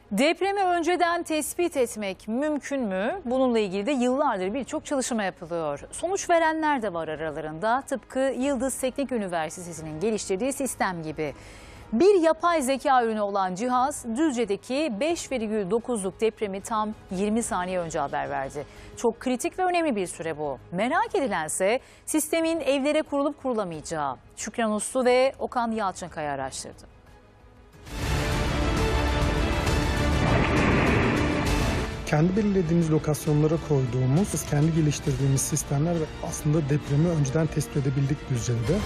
Depremi önceden tespit etmek mümkün mü? Bununla ilgili de yıllardır birçok çalışma yapılıyor. Sonuç verenler de var aralarında. Tıpkı Yıldız Teknik Üniversitesi'nin geliştirdiği sistem gibi. Bir yapay zeka ürünü olan cihaz Düzce'deki 5,9'luk depremi tam 20 saniye önce haber verdi. Çok kritik ve önemli bir süre bu. Merak edilense sistemin evlere kurulup kurulamayacağı. Şükran Uslu ve Okan Yalçınkaya araştırdı. Kendi belirlediğimiz lokasyonlara koyduğumuz, kendi geliştirdiğimiz sistemler ve aslında depremi önceden tespit edebildik Düzce'de.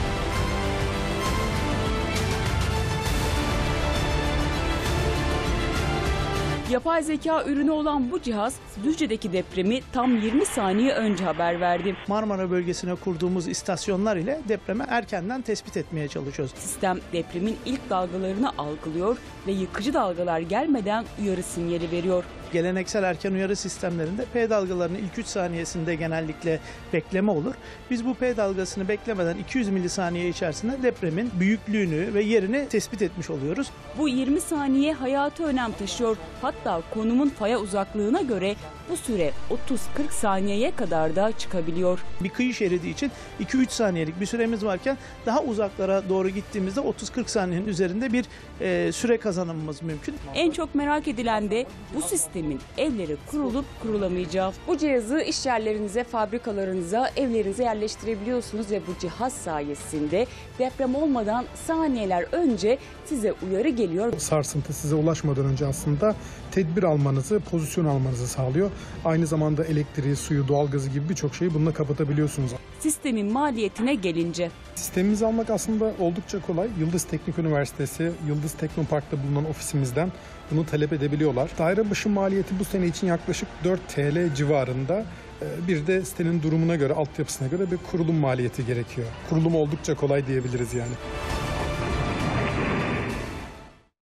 Yapay zeka ürünü olan bu cihaz Düzce'deki depremi tam 20 saniye önce haber verdi. Marmara bölgesine kurduğumuz istasyonlar ile depremi erkenden tespit etmeye çalışıyoruz. Sistem depremin ilk dalgalarını algılıyor ve yıkıcı dalgalar gelmeden uyarı sinyali veriyor. Geleneksel erken uyarı sistemlerinde P dalgalarının ilk 3 saniyesinde genellikle bekleme olur. Biz bu P dalgasını beklemeden 200 milisaniye içerisinde depremin büyüklüğünü ve yerini tespit etmiş oluyoruz. Bu 20 saniye hayati önem taşıyor. Hatta konumun faya uzaklığına göre bu süre 30-40 saniyeye kadar da çıkabiliyor. Bir kıyı şeridi için 2-3 saniyelik bir süremiz varken daha uzaklara doğru gittiğimizde 30-40 saniyenin üzerinde bir süre kazanımımız mümkün. En çok merak edilen de bu sistemin evlere kurulup kurulamayacağı. Bu cihazı iş yerlerinize, fabrikalarınıza, evlerinize yerleştirebiliyorsunuz ve bu cihaz sayesinde deprem olmadan saniyeler önce size uyarı geliyor. Sarsıntı size ulaşmadan önce aslında tedbir almanızı, pozisyon almanızı sağlıyor. Aynı zamanda elektriği, suyu, doğalgazı gibi birçok şeyi bununla kapatabiliyorsunuz. Sistemin maliyetine gelince. Sistemimizi almak aslında oldukça kolay. Yıldız Teknik Üniversitesi, Yıldız Teknopark'ta bulunan ofisimizden bunu talep edebiliyorlar. Daire başı maliyeti bu sene için yaklaşık 4 TL civarında. Bir de sitenin durumuna göre, altyapısına göre bir kurulum maliyeti gerekiyor. Kurulum oldukça kolay diyebiliriz yani.